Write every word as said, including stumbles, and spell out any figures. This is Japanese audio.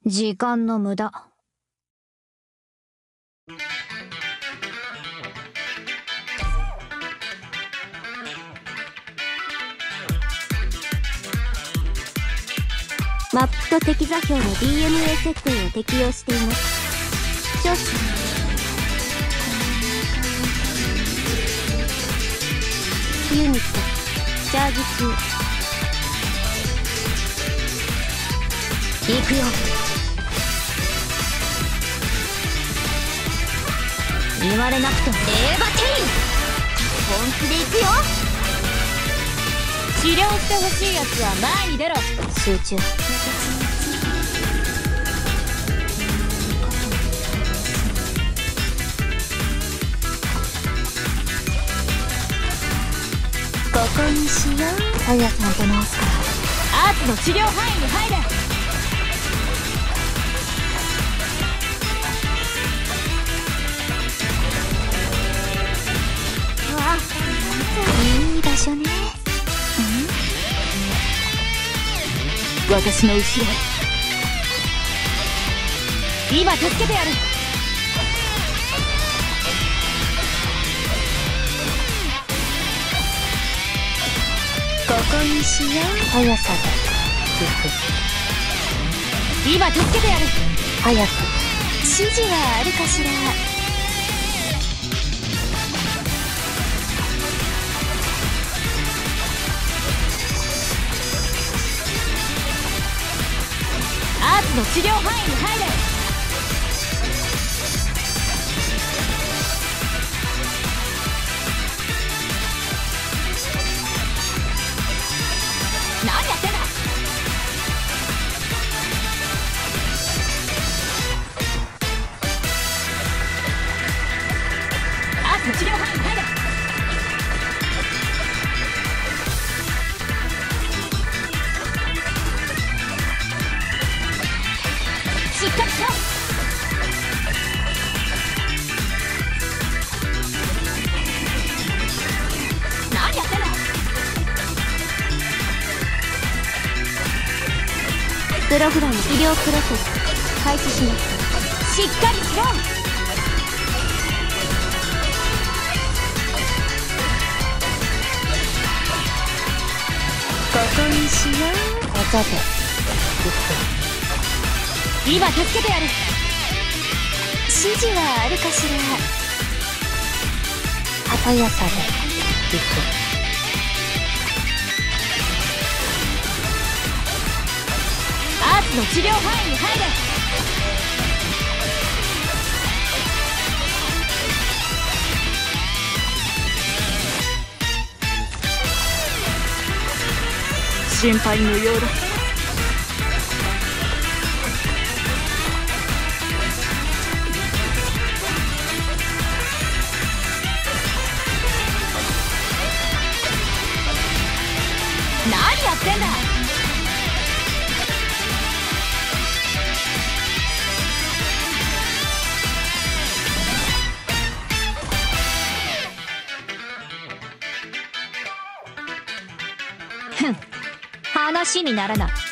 時間の無駄。 マップと敵座標の ディーエヌエー 設定を適用しています。少々。ユニットチャージ中。 行くよ。言われなくても。エーバテイン本気で行くよ。 治療してほしいやつは前に出ろ。 集中。ここにしよう。タイヤさんと直すから。 アーツの治療範囲に入れ。 わあ、いい場所ね。 私の後ろへ。今助けてやる。 ここにしよう。速さで今助けてやる。 早く。指示はあるかしら。 アーツの治療範囲に入れ。何やってんだ。アーツの治療範囲に入れ。しっかりしろ。何やってんだ。 プログラム医療プロセス開始します。 しっかりしろ。 ここにしよう。技で今助けてやる。 指示はあるかしら。速さで行く。 アーツの治療範囲に入れ。心配無用だ。何やってんだ。 ふん、話にならない。